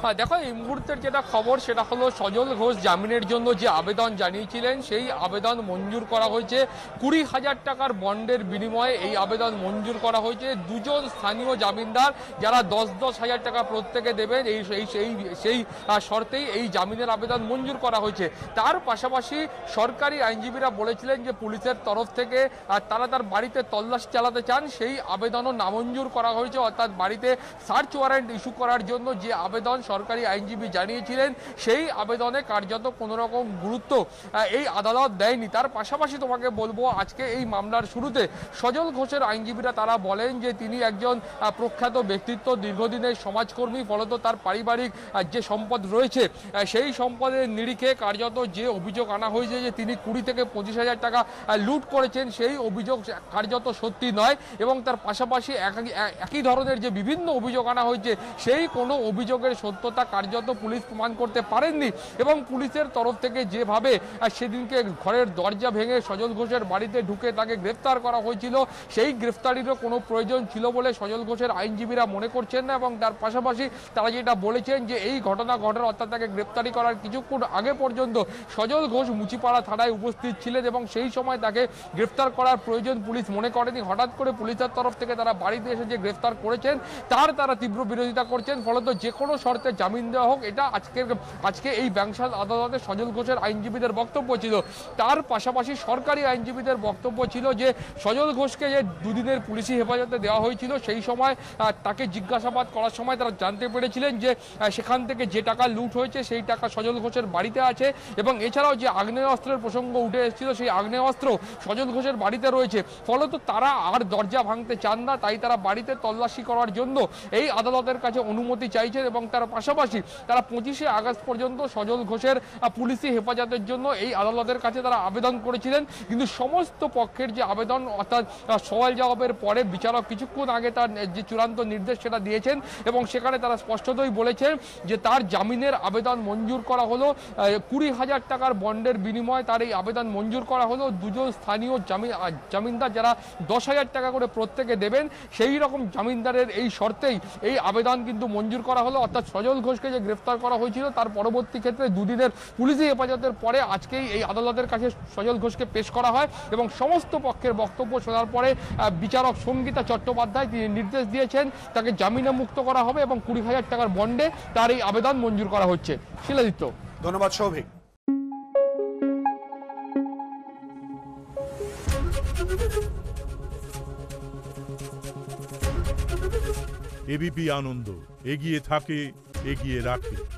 দেখো এই মুহূর্তের যেটা খবর সেটা হলো সজল ঘোষ জামিনের জন্য যে আবেদন জানিয়েছিলেন সেই আবেদন মঞ্জুর করা হয়েছে। 20,000 টাকার বন্ডের বিনিময়ে এই আবেদন মঞ্জুর করা হয়েছে। দুজন স্থানীয় জামিনদার যারা 10,000 টাকা প্রত্যেকে দেবেন সেই শর্তেই এই জামিনের আবেদন মঞ্জুর করা হয়েছে। তার পাশাপাশি সরকারি আইনজীবীরা বলেছিলেন যে পুলিশের তরফ থেকে তারা তার বাড়িতে তল্লাশি চালাতে চান, সেই আবেদনও নামঞ্জুর করা হয়েছে। অর্থাৎ বাড়িতে সার্চ ওয়ারেন্ট ইস্যু করার জন্য যে আবেদন সরকারি আইনজীবী জানিয়েছিলেন সেই আবেদনে কার্যত কোনো রকম গুরুত্ব এই আদালত দেয়নি। তার পাশাপাশি তোমাকে বলবো আজকে এই মামলার শুরুতে সজল ঘোষের আইনজীবীরা তারা বলেন যে তিনি একজন প্রখ্যাত ব্যক্তিত্ব, দীর্ঘদিনের সমাজকর্মী, ফলত তার পারিবারিক যে সম্পদ রয়েছে সেই সম্পদের নিরিখে কার্যত যে অভিযোগ আনা হয়েছে যে তিনি 20 থেকে 25,000 টাকা লুট করেছেন সেই অভিযোগ কার্যত সত্যি নয়। এবং তার পাশাপাশি একই ধরনের যে বিভিন্ন অভিযোগ আনা হয়েছে সেই কোনো অভিযোগের সত্যতা কার্যত পুলিশ প্রমাণ করতে পারেননি। এবং পুলিশের তরফ থেকে যেভাবে সেদিনকে ঘরের দরজা ভেঙে সজল ঘোষের বাড়িতে ঢুকে তাকে গ্রেফতার করা হয়েছিল সেই গ্রেফতারিরও কোনো প্রয়োজন ছিল বলে সজল ঘোষের আইনজীবীরা মনে করছেন না। এবং তার পাশাপাশি তারা যেটা বলেছেন যে এই ঘটনা ঘটার অর্থাৎ তাকে গ্রেফতারি করার কিছুক্ষণ আগে পর্যন্ত সজল ঘোষ মুচিপাড়া থানায় উপস্থিত ছিলেন এবং সেই সময় তাকে গ্রেফতার করার প্রয়োজন পুলিশ মনে করেনি। হঠাৎ করে পুলিশের তরফ থেকে তারা বাড়িতে এসে যে গ্রেফতার করেছেন তারা তীব্র বিরোধিতা করছেন। ফলত যে কোনো শর্তে জামিন দেওয়া হোক, এটা আজকে এই ব্যাংশাল আদালতে সজল ঘোষের আইনজীবীদের বক্তব্য ছিল। তার পাশাপাশি সরকারি আইনজীবীদের বক্তব্য ছিল যে সজল ঘোষকে যে দুদিনের পুলিশি হেফাজতে দেওয়া হয়েছিল সেই সময় তাকে জিজ্ঞাসাবাদ করার সময় তারা জানতে পেরেছিলেন যে সেখান থেকে যে টাকা লুট হয়েছে সেই টাকা সজল ঘোষের বাড়িতে আছে। এবং এছাড়াও যে আগ্নেয়াস্ত্রের প্রসঙ্গ উঠে এসেছিল সেই আগ্নেয়াস্ত্র সজল ঘোষের বাড়িতে রয়েছে। ফলত তারা আর দরজা ভাঙতে চান না, তাই তারা বাড়িতে তল্লাশি করার জন্য এই আদালতের কাছে অনুমতি চাইছেন। এবং তার পাশাপাশি তারা 25শে আগস্ট পর্যন্ত সজল ঘোষের পুলিশি হেফাজতের জন্য এই আদালতের কাছে তারা আবেদন করেছিলেন। কিন্তু সমস্ত পক্ষের যে আবেদন অর্থাৎ সওয়াল জবাবের পরে বিচারক কিছুক্ষণ আগে তার যে চূড়ান্ত নির্দেশ সেটা দিয়েছেন এবং সেখানে তারা স্পষ্টতই বলেছেন যে তার জামিনের আবেদন মঞ্জুর করা হলো। 20,000 টাকার বন্ডের বিনিময়ে তার এই আবেদন মঞ্জুর করা হলো। দুজন স্থানীয় জামিনদার যারা 10,000 টাকা করে প্রত্যেকে দেবেন সেই রকম জামিনদারের এই শর্তেই এই আবেদন কিন্তু মঞ্জুর করা হলো। অর্থাৎ সজল ঘোষকে যে গ্রেফতার করা হয়েছিল তার পরবর্তী ক্ষেত্রে দুদিনের পুলিশি হেফাজতের পরে আজকেই এই আদালতের কাছে সজল ঘোষকে পেশ করা হয়। এবং সমস্ত পক্ষের বক্তব্য শোনার পরে বিচারক সঙ্গীতা চট্টোপাধ্যায় তিনি নির্দেশ দিয়েছেন তাকে জামিনে মুক্ত করা হবে এবং 20,000 টাকার বন্ডে তার এই আবেদন মঞ্জুর করা হচ্ছে। শিলাদিত্য, ধন্যবাদ সৌভিক। এবিপি আনন্দ এগিয়ে থাকে, এগিয়ে রাখে।